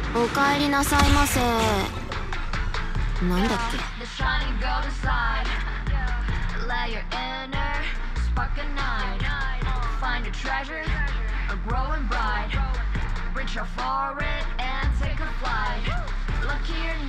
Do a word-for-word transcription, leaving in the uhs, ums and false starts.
おかえりなさいませ。なんだっけ。